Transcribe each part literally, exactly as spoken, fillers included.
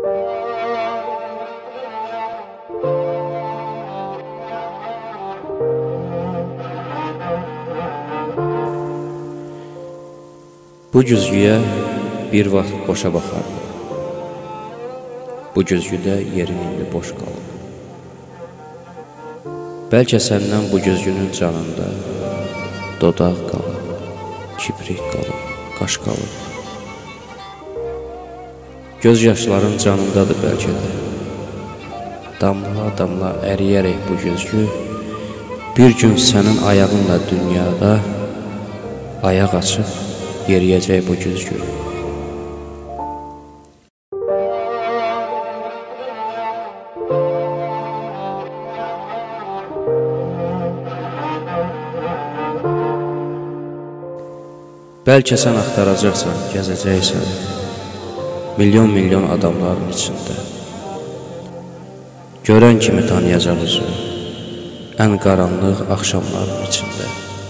Bu güzgüyə bir vaxt boşa baxardım. Bu güzgüdə yerin indi boş qalıb. Bəlkə səndən bu güzgünün canında dodaq qalıb, kibrik qalıb, qaş qalıb. Göz yaşların canındadır bəlkə də. Damla-damla əriyərək bu güzgü bir gün sənin ayağınla dünyada ayaq açıb yeriyəcək bu güzgü. Bəlkə sən axtaracaqsan, gəzəcəksən milyon-milyon adamların içində. Görən kimi tanıyacaq üzü, ən qaranlıq axşamların içində.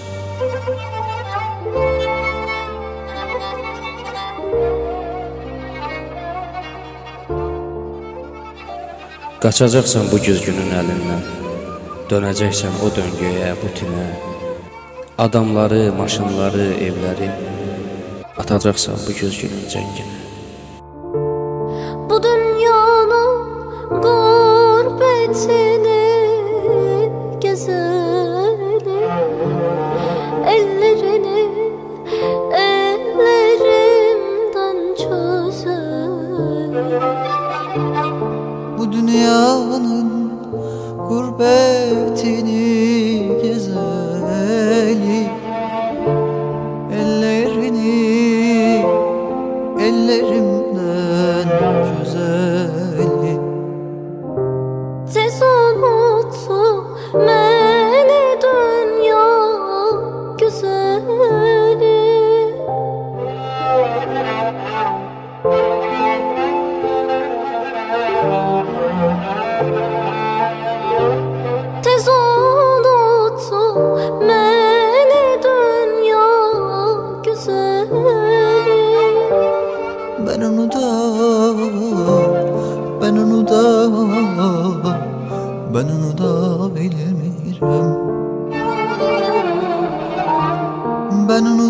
Qaçacaqsan bu güzgünün əlindən, dönəcəksən o döngəyə, bu tinə. Adamları, maşınları, evləri atacaqsan bu güzgünün cənginə. Bu dünyanın qurbətini gəzəlim, ellərini ellərimdən çözəlim. Bu dünyanın gurbetini gezelim, ellerini ellerimden çözelim. Tez unuttu məni dünya güzeli. Tez unuttu məni dünya güzeli. Ben onu da, ben onu da, ben onu da bilmiyorum. Ben onu